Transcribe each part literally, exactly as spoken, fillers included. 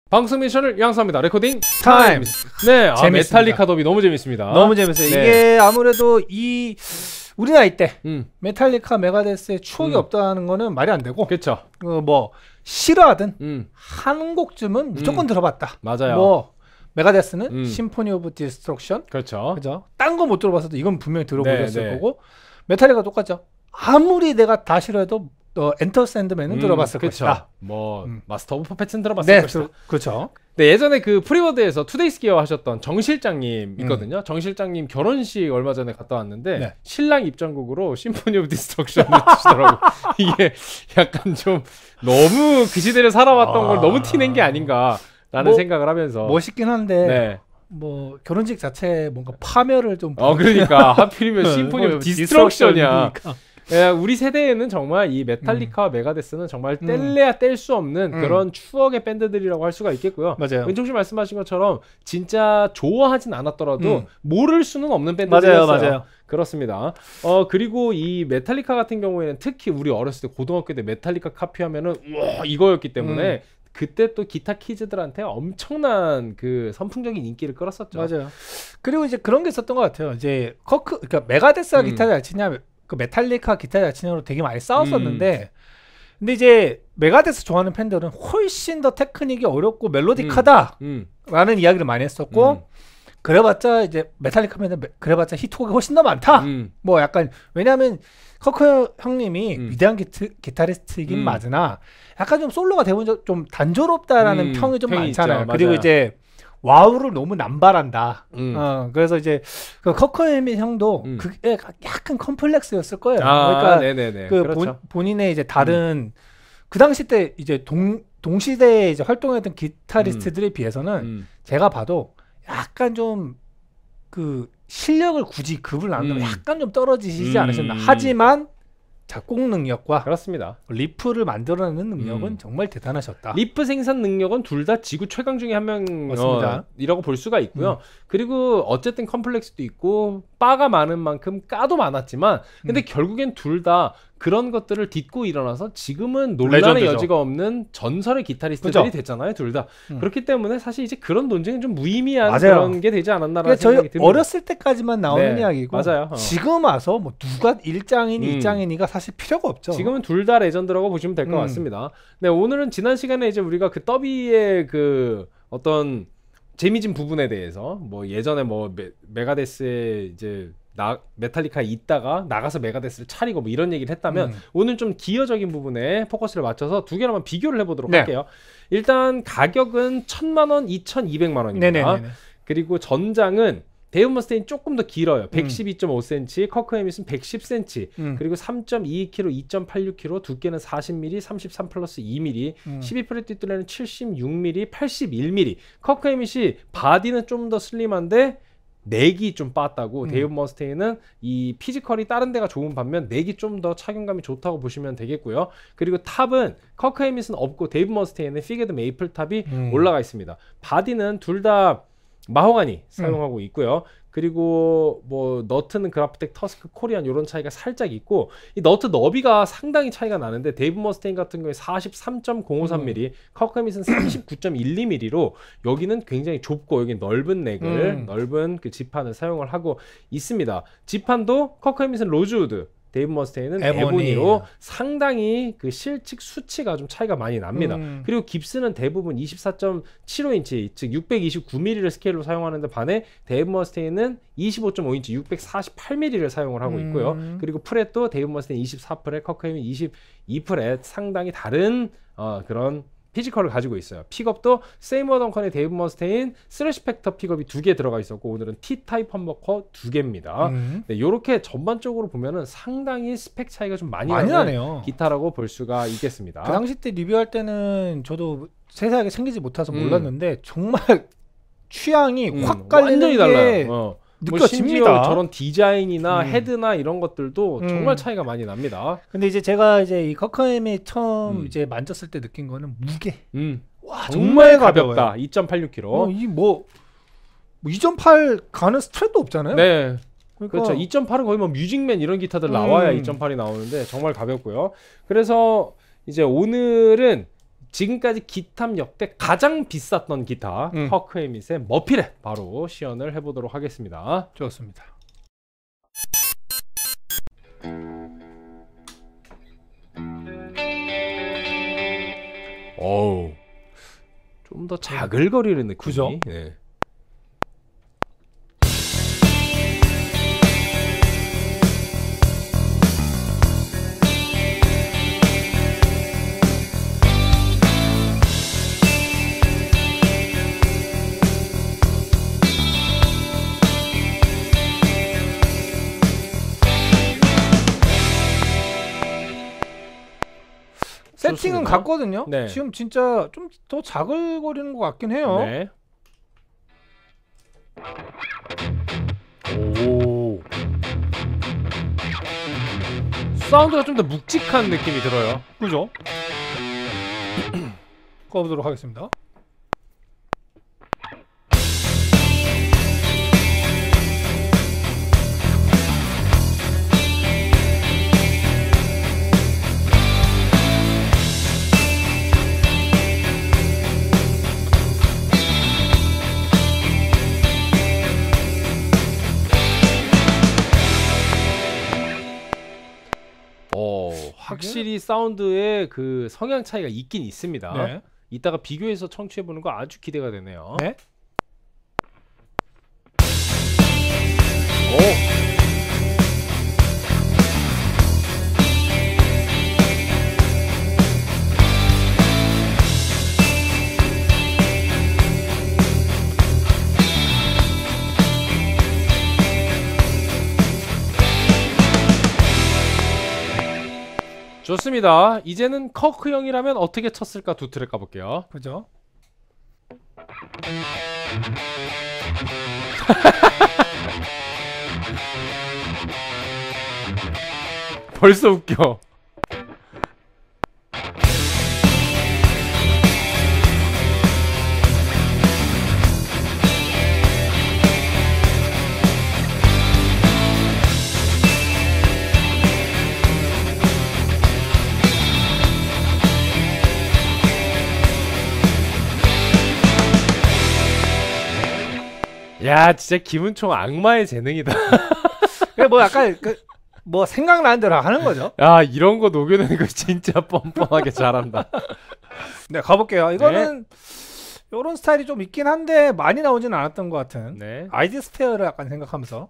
방송 미션을 양수합니다. 레코딩 타임. 네, 아, 메탈리카 더비 너무 재밌습니다. 너무 재밌어요. 네. 이게 아무래도 이 우리 나이 때 음. 메탈리카 메가데스의 추억이 음. 없다는 거는 말이 안 되고, 그렇죠. 어, 뭐 싫어하든 음. 한 곡쯤은 무조건 음. 들어봤다. 맞아요. 뭐 메가데스는 음. 심포니 오브 디스트럭션, 그렇죠. 그죠? 딴 거 못 들어봤어도 이건 분명히 들어보셨을 네, 네. 거고, 메탈리카 똑같죠. 아무리 내가 다 싫어해도 어, 엔터 샌드맨은 음, 들어봤을 그쵸. 것이다. 뭐 음. 마스터 오브 퍼펫은 들어봤을 네, 것이다. 그, 그렇죠. 네, 예전에 그 프리워드에서 투데이스 기어 하셨던 정 실장님 음. 있거든요. 정 실장님 결혼식 얼마 전에 갔다 왔는데 네. 신랑 입장곡으로 심포니 오브 디스트럭션을 드시더라고. 이게 약간 좀 너무 그 시대를 살아왔던 아... 걸 너무 티낸 게 아닌가라는 뭐, 생각을 하면서 멋있긴 한데 네. 뭐 결혼식 자체에 뭔가 파멸을 좀 어 그러니까 하필이면 심포니 오브 디스트럭션이야. 예, 우리 세대에는 정말 이 메탈리카와 음. 메가데스는 정말 뗄래야 뗄 수 없는 음. 그런 추억의 밴드들이라고 할 수가 있겠고요. 맞아요. 은총씨 말씀하신 것처럼 진짜 좋아하진 않았더라도 음. 모를 수는 없는 밴드들이었어요. 맞아요, 맞아요. 그렇습니다. 어 그리고 이 메탈리카 같은 경우에는 특히 우리 어렸을 때 고등학교 때 메탈리카 카피하면은 우와 이거였기 때문에 음. 그때 또 기타 키즈들한테 엄청난 그 선풍적인 인기를 끌었었죠. 맞아요. 그리고 이제 그런 게 있었던 것 같아요. 이제 커크, 그러니까 메가데스가 음. 기타 잘 치냐, 그 메탈리카 기타 잘 치냐로 되게 많이 싸웠었는데, 음. 근데 이제 메가데스 좋아하는 팬들은 훨씬 더 테크닉이 어렵고 멜로디카다 음. 음. 라는 이야기를 많이 했었고, 음. 그래봤자 이제 메탈리카 팬들 그래봤자 히트곡이 훨씬 더 많다. 음. 뭐 약간 왜냐하면 커크 형님이 음. 위대한 기트, 기타리스트이긴 음. 맞으나 약간 좀 솔로가 대부분 좀 단조롭다라는 음. 평이 좀 많잖아요. 있죠. 그리고 맞아요. 이제 와우를 너무 남발한다. 음. 어, 그래서 이제 그 커커엠이 형도 음. 그게 약간 컴플렉스였을 거예요. 아, 그러니까 네네네. 그 그렇죠. 본, 본인의 이제 다른 음. 그 당시 때 이제 동 동시대에 이제 활동했던 기타리스트들에 음. 비해서는 음. 제가 봐도 약간 좀 그 실력을 굳이 급을 나눈다면 음. 약간 좀 떨어지시지 음. 않으셨나. 하지만 작곡 능력과 그렇습니다. 리프를 만들어내는 능력은 음. 정말 대단하셨다. 리프 생산 능력은 둘 다 지구 최강 중에 한 명이라고 어, 볼 수가 있고요. 음. 그리고 어쨌든 컴플렉스도 있고 바가 많은 만큼 까도 많았지만 근데 음. 결국엔 둘 다 그런 것들을 딛고 일어나서 지금은 논란의 레전드죠. 여지가 없는 전설의 기타리스트들이 그죠? 됐잖아요. 둘 다. 음. 그렇기 때문에 사실 이제 그런 논쟁은 좀 무의미한 맞아요. 그런 게 되지 않았나라는 그러니까 생각이 듭니다. 어렸을 때까지만 나오는 네, 이야기고 맞아요. 어. 지금 와서 뭐 누가 일장이니 음. 이장이니가 사실 필요가 없죠. 지금은 둘 다 레전드라고 보시면 될 것 음. 같습니다. 네, 오늘은 지난 시간에 이제 우리가 그 더비의 그 어떤 재미진 부분에 대해서 뭐 예전에 뭐 메, 메가데스의 이제 나 메탈리카에 있다가 나가서 메가데스를 차리고 뭐 이런 얘기를 했다면 음. 오늘 좀 기여적인 부분에 포커스를 맞춰서 두 개를 한번 비교를 해보도록 네. 할게요. 일단 가격은 천만 원, 이천이백만 원입니다. 네네네네. 그리고 전장은 데이브 머스테인 조금 더 길어요. 백십이 점 오 센티미터, 커크 헤미슨 백십 센티미터, 음. 그리고 삼 점 이이 킬로그램, 이 점 팔육 킬로그램, 두께는 사십 밀리미터, 삼십삼 플러스 이 밀리미터, 음. 십이 프렛 뒷둘레는 칠십육 밀리미터, 팔십일 밀리미터. 커크 헤미시 바디는 좀 더 슬림한데 넥이 좀 빠다고 음. 데이브 머스테인은 이 피지컬이 다른 데가 좋은 반면 넥이 좀 더 착용감이 좋다고 보시면 되겠고요. 그리고 탑은 커크 헤미슨 없고 데이브 머스테인은 피게드 메이플 탑이 음. 올라가 있습니다. 바디는 둘 다 마호가니 사용하고 음. 있고요. 그리고 뭐 너트는 그라프텍, 터스크, 코리안 이런 차이가 살짝 있고 이 너트 너비가 상당히 차이가 나는데 데이브 머스테인 같은 경우에 사십삼 점 공오삼 밀리미터, 음. 커크 헤미슨 삼십구 점 일이 밀리미터로 여기는 굉장히 좁고 여기 넓은 넥을 음. 넓은 그 지판을 사용을 하고 있습니다. 지판도 커크 헤미슨 로즈우드, 데이브 머스테인은 에보니. 에보니로 상당히 그 실측 수치가 좀 차이가 많이 납니다. 음. 그리고 깁스는 대부분 이십사 점 칠오 인치 즉 육백이십구 밀리미터 스케일로 사용하는데 반해 데이브 머스테인은 이십오 점 오 인치 육백사십팔 밀리미터를 사용을 하고 있고요. 음. 그리고 프렛도 데이브 머스테인 이십사 프렛, 커크 헤미슨 이십이 프렛 상당히 다른 어, 그런 피지컬을 가지고 있어요. 픽업도 세이머 덩컨의 데이브 머스테인 스래시 팩터 픽업이 두 개 들어가 있었고 오늘은 T-타입 험버커 두 개입니다. 음. 네, 이렇게 전반적으로 보면은 상당히 스펙 차이가 좀 많이, 많이 나는 기타라고 볼 수가 있겠습니다. 그 당시 때 리뷰할 때는 저도 세세하게 챙기지 못해서 음. 몰랐는데 정말 취향이 음, 확 갈리는 게 달라요. 어. 느껴집니다. 뭐 저런 디자인이나 음. 헤드나 이런 것들도 음. 정말 차이가 많이 납니다. 근데 이제 제가 이제 이 커커엠이 처음 음. 이제 만졌을 때 느낀 거는 무게. 음. 와, 정말, 정말 가볍다. 이 점 팔육 킬로그램. 어, 이 뭐 뭐 이 점 팔 가는 스트랩도 없잖아요. 네. 그러니까 그렇죠. 이 점 팔은 거의 뭐 뮤직맨 이런 기타들 나와야 음. 이 점 팔이 나오는데 정말 가볍고요. 그래서 이제 오늘은 지금까지 기탐 역대 가장 비쌌던 기타 음. 커크 헤밋의 머필에 바로 시연을 해보도록 하겠습니다. 좋습니다. 어우, 좀 더 자글거리는 느낌이. 그죠? 네. 세팅은 좋습니다. 같거든요. 네. 지금 진짜 좀 더 자글거리는 것 같긴 해요. 네. 오. 사운드가 좀 더 묵직한 느낌이 들어요. 그죠? 꺼보도록 하겠습니다. 어, 확실히 사운드의 그 성향 차이가 있긴 있습니다. 네. 이따가 비교해서 청취해보는 거 아주 기대가 되네요. 네. 오. 좋습니다. 이제는 커크 형이라면 어떻게 쳤을까 두 트랙 가볼게요. 그죠? 벌써 웃겨. 야, 진짜 김은총 악마의 재능이다. 그게 뭐 약간 그 뭐 생각나는 대로 하는 거죠. 야, 이런 거 녹여내는 거 진짜 뻔뻔하게 잘한다. 네, 가볼게요. 이거는 이런 스타일이 좀 있긴 한데 많이 나오지는 않았던 것 같은 네. 아이디 스페어를 약간 생각하면서.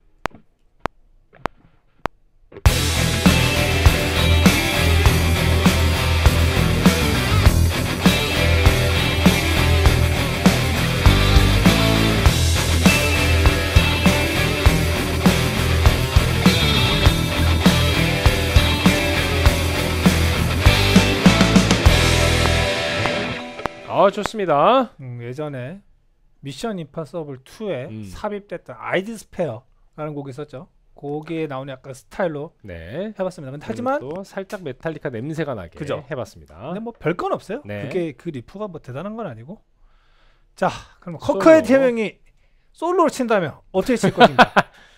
아, 좋습니다. 음, 예전에 미션 임파서블 투에 음. 삽입됐던 아이디 스페어라는 곡이 있었죠. 거기에 나오는 약간 스타일로 네. 해봤습니다. 근데 하지만 또 살짝 메탈리카 냄새가 나게 그죠? 해봤습니다. 근데 뭐 별건 없어요. 네. 그게 그 리프가 뭐 대단한 건 아니고. 자, 그럼 커크의 태명이 솔로로 친다면 어떻게 칠 것인가?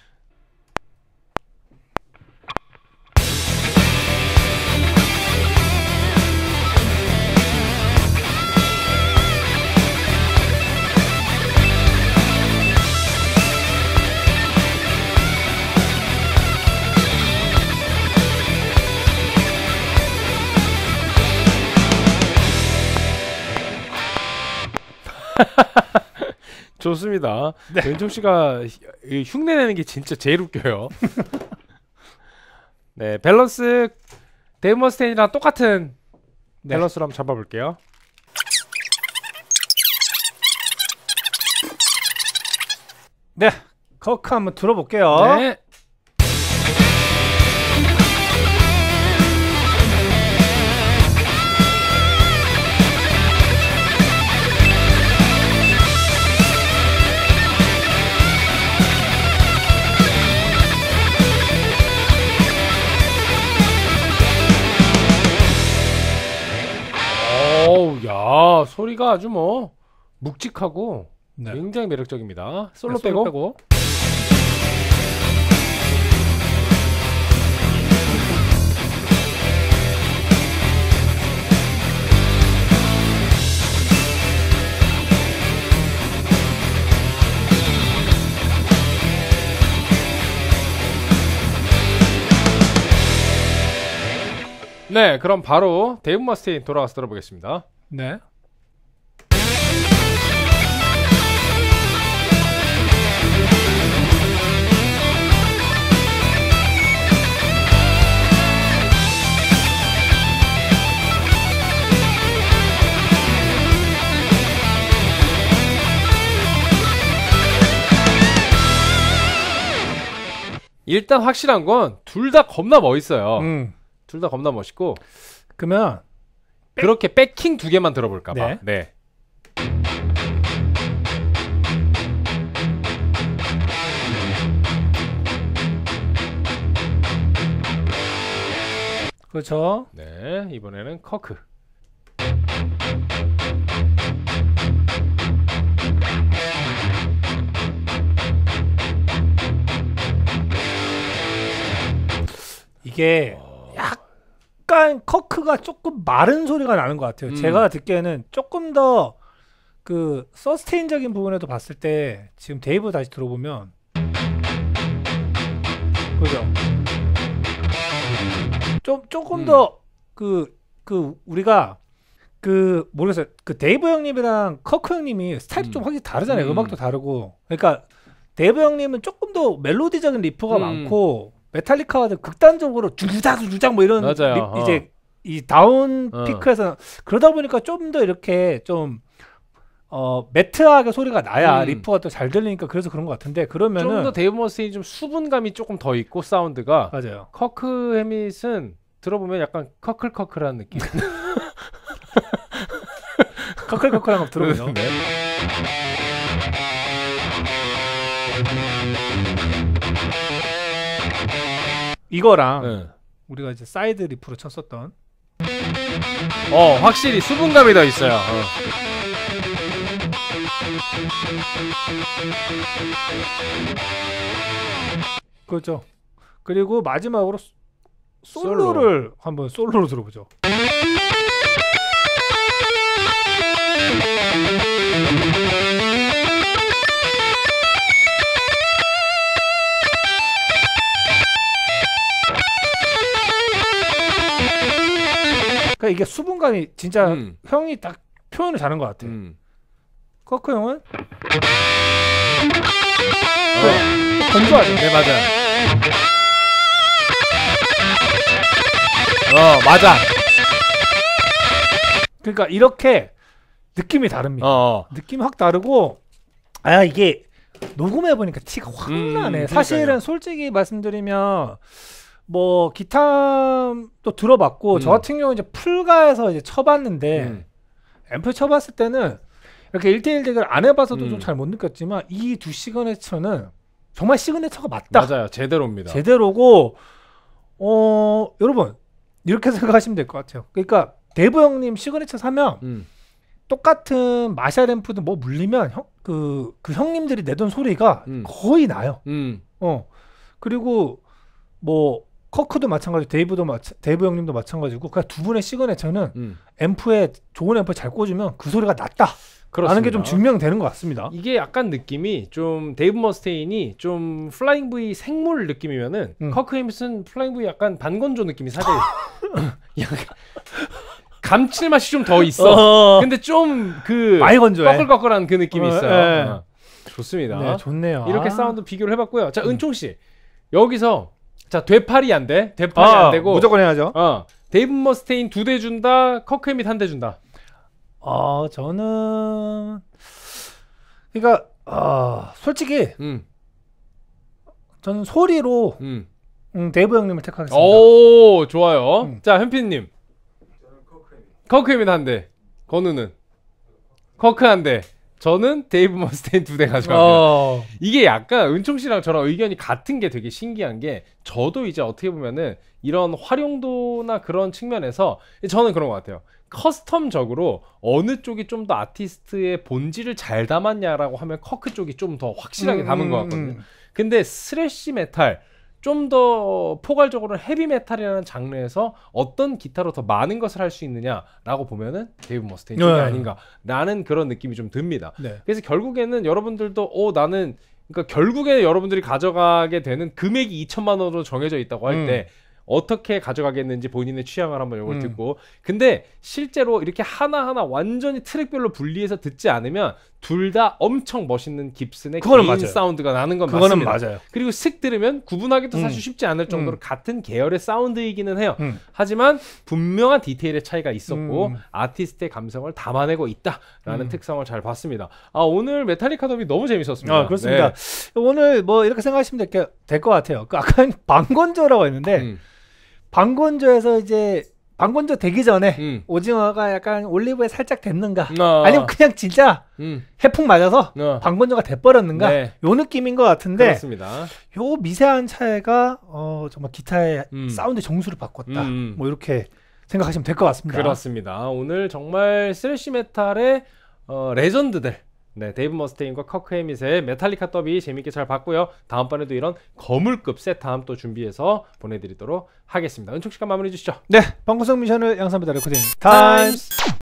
좋습니다. 네. 왼쪽 씨가 이 흉내 내는 게 진짜 제일 웃겨요. 네, 밸런스 데이브 머스테인이랑 똑같은 네. 밸런스로 한번 잡아볼게요. 네, 커크 한번 들어볼게요. 네. 어우, 야, 소리가 아주 뭐 묵직하고 네. 굉장히 매력적입니다. 솔로 네, 빼고. 빼고. 네, 그럼 바로 데이브 머스테인 돌아와서 들어보겠습니다. 네. 일단 확실한 건 둘 다 겁나 멋있어요. 음. 둘 다 겁나 멋있고. 그러면 그렇게 백킹 두 개만 들어볼까봐. 네. 네. 그렇죠. 네, 이번에는 커크. 이게 약간 커크가 조금 마른 소리가 나는 것 같아요. 음. 제가 듣기에는 조금 더 그 서스테인적인 부분에도 봤을 때 지금 데이브 다시 들어보면 그죠? 좀 조금 음. 더 그 그 우리가 그 모르겠어요. 그 데이브 형님이랑 커크 형님이 스타일이 음. 좀 확실히 다르잖아요. 음. 음악도 다르고. 그러니까 데이브 형님은 조금 더 멜로디적인 리프가 음. 많고 메탈리카와는 극단적으로 주작 주작 뭐 이런 맞아요. 리, 어. 이제 이 다운 어. 피크에서 그러다 보니까 좀 더 이렇게 좀 어 매트하게 소리가 나야 음. 리프가 또 잘 들리니까 그래서 그런 것 같은데 그러면은 좀 더 데이브 머스테인이 좀 수분감이 조금 더 있고 사운드가 맞아요. 커크 해밋은 들어보면 약간 커클커클한 느낌. 커클커클한 거 들어보죠. 네. 이거랑 네. 우리가 이제 사이드 리프로 쳤었던 어, 확실히 수분감이 더 있어요. 어. 그렇죠. 그리고 마지막으로 소- 솔로. 솔로를 한번 솔로로 들어보죠. 그러니까 이게 수분감이 진짜 음. 형이 딱 표현을 잘한 것 같아요. 음. 커크 형은 어. 건조하죠. 네, 맞아요. 어, 맞아. 그러니까 이렇게 느낌이 다릅니다. 어. 느낌이 확 다르고 아 이게 녹음해 보니까 티가 확 음, 나네. 그러니까요. 사실은 솔직히 말씀드리면 뭐 기타도 들어봤고 음. 저 같은 경우 이제 풀가에서 이제 쳐봤는데 음. 앰플 쳐봤을 때는 이렇게 일 대일 대결 안 해봐서도 음. 좀 잘 못 느꼈지만 이 두 시그네처는 정말 시그네처가 맞다. 맞아요. 제대로입니다. 제대로고 어 여러분 이렇게 생각하시면 될 것 같아요. 그러니까 데이브 형님 시그네처 사면 음. 똑같은 마샬 앰프도 뭐 물리면 형, 그, 그 형님들이 내던 소리가 음. 거의 나요. 음. 어 그리고 뭐 커크도 마찬가지, 데이브도 마찬, 데이브 형님도 마찬가지고 그냥 두 분의 시그네처는 음. 앰프에 좋은 앰프 잘 꽂으면 그 소리가 낫다. 그렇습니다. 라는 게 좀 증명되는 것 같습니다. 이게 약간 느낌이 좀 데이브 머스테인이 좀 플라잉 V 생물 느낌이면은 음. 커크 헤밋은 플라잉 V 약간 반건조 느낌이 살짝 약간 감칠맛이 좀 더 있어. 어, 근데 좀 그 많이 건조해. 꺼끌꺼끌한 그 느낌이 어, 있어요. 예. 어. 좋습니다. 네, 좋네요. 이렇게 아. 사운드 비교를 해봤고요. 자, 음. 은총 씨 여기서 자 되팔이 안 돼. 되팔이 아, 안 되고 무조건 해야죠. 어 데이브 머스테인 두 대 준다. 커크 헤밋 한 대 준다. 어 저는 그러니까 아 솔직히 음, 저는 소리로 음. 음, 데이브 형님을 택하겠습니다. 오 좋아요. 음. 자 현피님. 커크 헤밋 한 대. 건우는 커크 한 대. 저는 데이브 머스테인 두 대 가져갑니다. 어. 이게 약간 은총 씨랑 저랑 의견이 같은 게 되게 신기한 게 저도 이제 어떻게 보면은 이런 활용도나 그런 측면에서 저는 그런 것 같아요. 커스텀적으로 어느 쪽이 좀 더 아티스트의 본질을 잘 담았냐라고 하면 커크 쪽이 좀 더 확실하게 담은 것 같거든요. 음. 근데 스래시 메탈 좀 더 포괄적으로 헤비 메탈이라는 장르에서 어떤 기타로 더 많은 것을 할 수 있느냐라고 보면은 데이브 머스테인 쪽이 네. 아닌가라는 그런 느낌이 좀 듭니다. 네. 그래서 결국에는 여러분들도 어 나는 그러니까 결국에 여러분들이 가져가게 되는 금액이 이천만 원으로 정해져 있다고 할 때 음. 어떻게 가져가겠는지 본인의 취향을 한번 이걸 음. 듣고 근데 실제로 이렇게 하나하나 완전히 트랙별로 분리해서 듣지 않으면 둘 다 엄청 멋있는 깁슨의 그거는 개인 맞아요. 사운드가 나는 건 그거는 맞습니다. 맞아요. 그리고 슥 들으면 구분하기도 음. 사실 쉽지 않을 정도로 음. 같은 계열의 사운드이기는 해요. 음. 하지만 분명한 디테일의 차이가 있었고 음. 아티스트의 감성을 담아내고 있다라는 음. 특성을 잘 봤습니다. 아 오늘 메탈리카 더비 너무 재밌었습니다. 아, 그렇습니다. 네. 오늘 뭐 이렇게 생각하시면 될 것 같아요. 그 아까 방건조라고 했는데 음. 방건조에서 이제 방건조 되기 전에 음. 오징어가 약간 올리브에 살짝 됐는가 어. 아니면 그냥 진짜 음. 해풍 맞아서 어. 방건조가 돼버렸는가 네. 요 느낌인 것 같은데 그렇습니다. 요 미세한 차이가 어, 정말 기타의 음. 사운드 정수를 바꿨다. 음. 뭐 이렇게 생각하시면 될 것 같습니다. 그렇습니다. 오늘 정말 스래시 메탈의 어, 레전드들 네, 데이브 머스테인과 커크 해밋의 메탈리카 더비 재밌게 잘 봤고요. 다음번에도 이런 거물급 셋 다음 또 준비해서 보내드리도록 하겠습니다. 은총 시간 마무리해 주시죠. 네, 방구석 미션을 양산부다 레코딩 타임스.